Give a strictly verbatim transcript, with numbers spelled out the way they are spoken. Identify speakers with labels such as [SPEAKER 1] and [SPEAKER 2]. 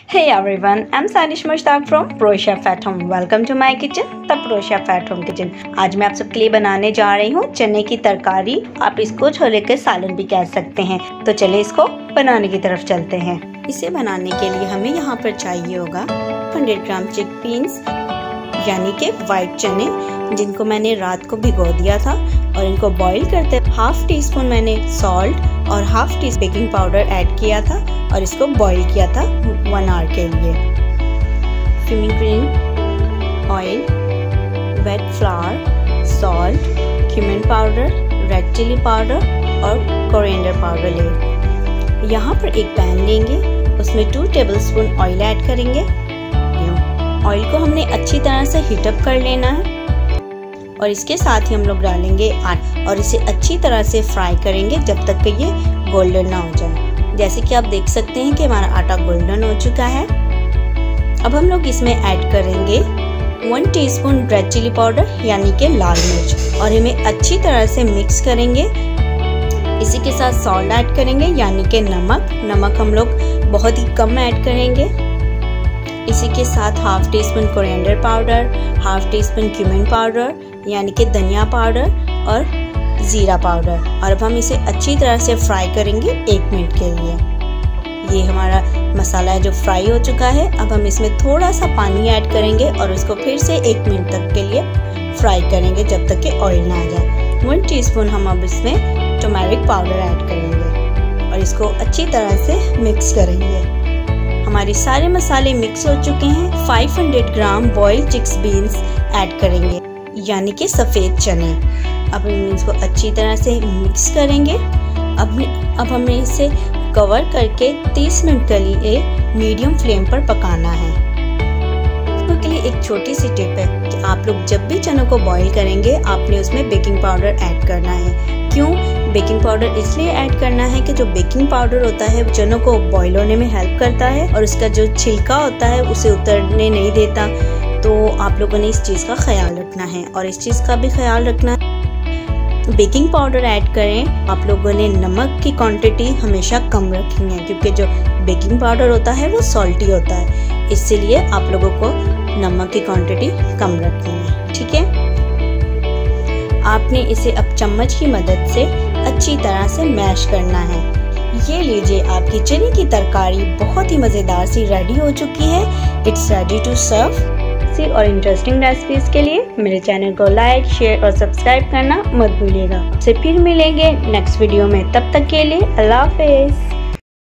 [SPEAKER 1] Hey everyone, I'm Sanish Mushtaq from Pro Chef at Home. Welcome to my kitchen, the Pro Chef at Home kitchen. आज मैं आप सबके लिए बनाने जा रही हूँ चने की तरकारी। आप इसको छोले के सालन भी कह सकते हैं। तो चलिए इसको बनाने की तरफ चलते हैं। इसे बनाने के लिए हमें यहाँ पर चाहिए होगा सौ ग्राम चिकपीस यानी कि वाइट चने, जिनको मैंने रात को भिगो दिया था और इनको बॉईल करते हाफ टी स्पून मैंने सॉल्ट और half tea baking powder add किया था और इसको बॉईल किया था वन आवर के लिए। Fuming cream, oil, wheat flour, salt, cumin powder, red chilli powder और कोरिएंडर पाउडर ले। यहाँ पर एक पैन लेंगे, उसमें टू टेबलस्पून ऑयल ऐड करेंगे। ऑयल को हमने अच्छी तरह से हीटअप कर लेना है और इसके साथ ही हम लोग डालेंगे आटा और इसे अच्छी तरह से फ्राई करेंगे जब तक कि ये गोल्डन ना हो जाए। जैसे कि आप देख सकते हैं कि हमारा आटा गोल्डन हो चुका है। अब हम लोग इसमें ऐड करेंगे one teaspoon red chilli powder यानी कि लाल मिर्च और इन्हें अच्छी तरह से मिक्स करेंगे। इसी के साथ सॉल्ट ऐड करेंगे यानी कि नमक। नमक हम लोग बहुत ही कम ऐड करेंगे। इसी के साथ half teaspoon coriander powder, half teaspoon cumin powder यानी कि धनिया पाउडर और ज़ीरा पाउडर। और अब हम इसे अच्छी तरह से फ्राई करेंगे एक मिनट के लिए। ये हमारा मसाला है जो फ्राई हो चुका है। अब हम इसमें थोड़ा सा पानी ऐड करेंगे और उसको फिर से एक मिनट तक के लिए फ्राई करेंगे जब तक कि ऑयल ना आ जाए। वन टीस्पून हम अब इसमें टर्मरिक पाउडर ऐड करेंगे और इसको अच्छी तरह से मिक्स करेंगे। हमारे सारे मसाले मिक्स हो चुके हैं। पाँच सौ gram boiled chicks beans add करेंगे यानी कि सफ़ेद चने। अब हम इसको अच्छी तरह से मिक्स करेंगे। अब अब हमें इसे कवर करके तीस मिनट के लिए मीडियम फ्लेम पर पकाना है। इसके लिए एक छोटी सी टिप है कि आप लोग जब भी चनों को बॉईल करेंगे आपने उसमें बेकिंग पाउडर ऐड करना है। क्यों बेकिंग पाउडर इसलिए ऐड करना है कि जो बेकिंग पाउडर होता है वो चनों को बॉईल होने में हेल्प करता है और उसका जो छिलका होता है उसे उतरने नहीं देता। तो आप लोगों ने इस चीज़ का ख्याल रखना है और इस चीज़ का भी ख्याल रखना है। बेकिंग पाउडर ऐड करें। आप लोगों ने नमक की क्वांटिटी हमेशा कम रखनी है क्योंकि जो बेकिंग पाउडर होता है वो सॉल्टी होता है, इसलिए आप लोगों को नमक की क्वांटिटी कम रखनी है। ठीक है, आपने इसे अब चम्मच की मदद से अच्छी तरह से मैश करना है। ये लीजिए, आपकी चने की तरकारी बहुत ही मज़ेदार सी रेडी हो चुकी है। It's ready to serve. और इंटरेस्टिंग रेसिपीज के लिए मेरे चैनल को लाइक, शेयर और सब्सक्राइब करना मत भूलिएगा। आपसे फिर मिलेंगे नेक्स्ट वीडियो में। तब तक के लिए अल्लाह हाफिज़।